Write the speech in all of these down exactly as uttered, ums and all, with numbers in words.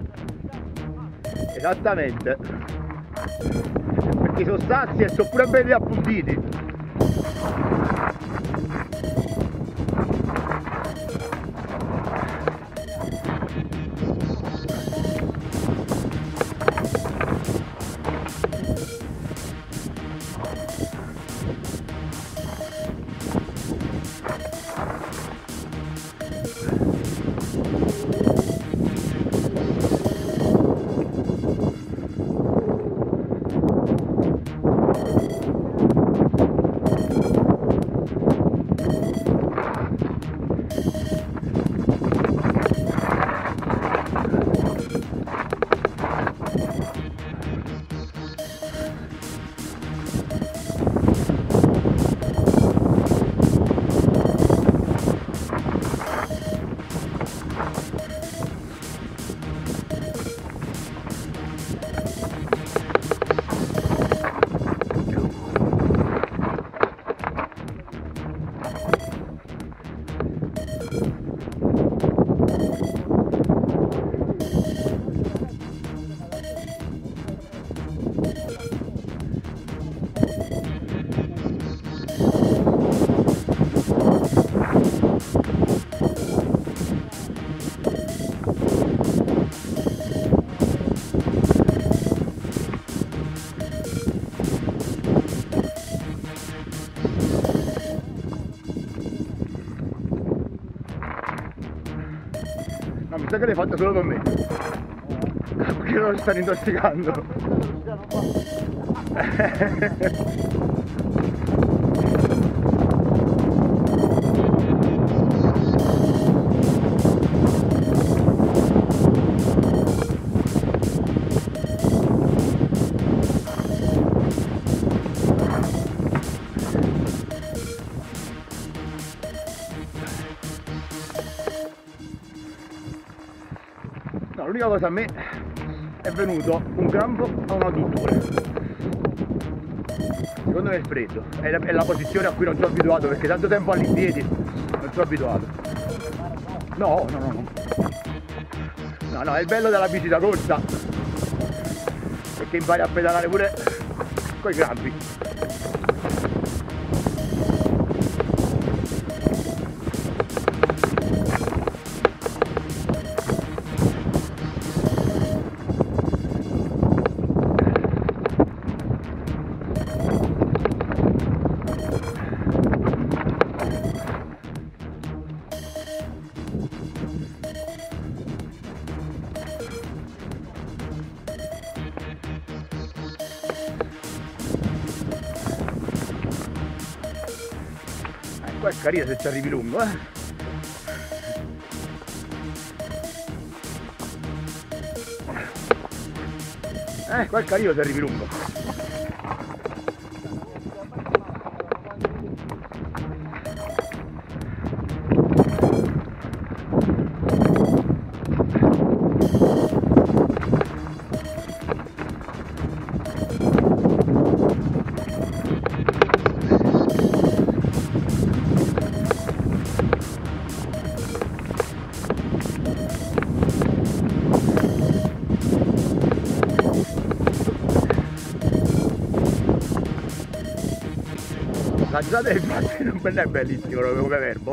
Esattamente, perché sono sazi e sono pure belli appuntiti. No, mi sa che l'hai fatta solo per me. Perché non lo stanno intossicando. No, l'unica cosa a me è venuto un crampo a un adduttore. Secondo me è il freddo, è la, è la posizione a cui non sono abituato, perché tanto tempo all'impiedi non sono abituato. No, no, no, no. No, no, è il bello della bici da corsa, perché impari a pedalare pure coi crampi. Qua è carino se ci arrivi lungo, eh! Eh, qua è carino se arrivi lungo! La giada infatti non è bellissimo come verbo.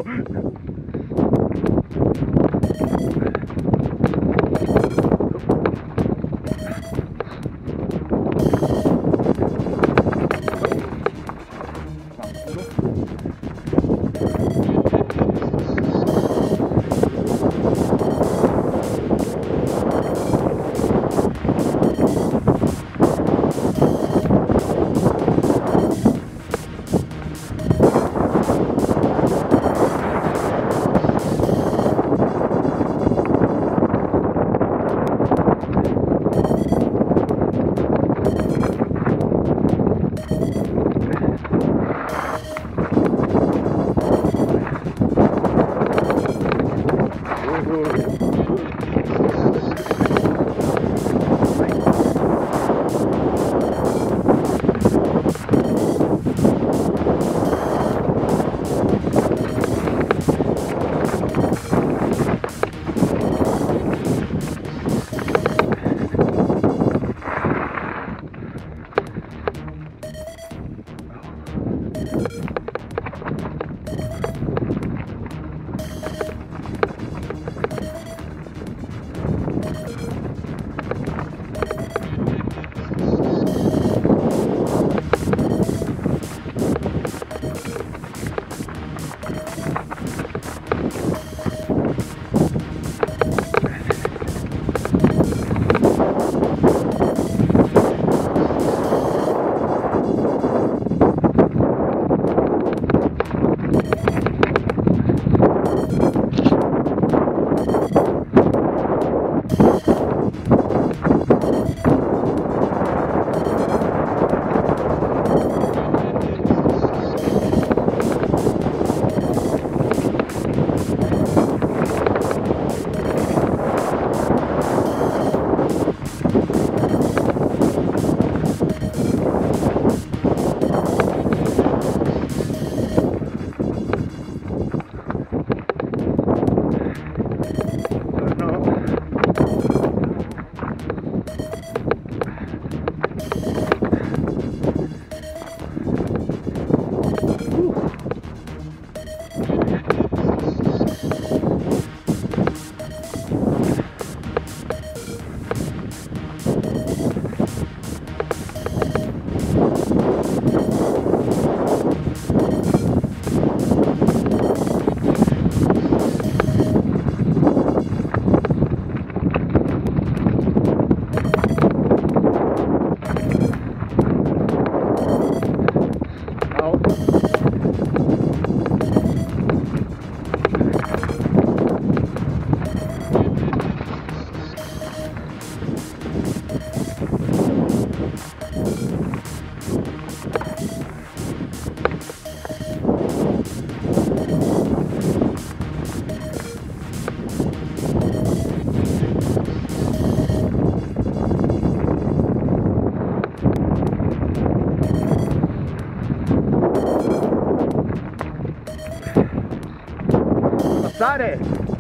passare?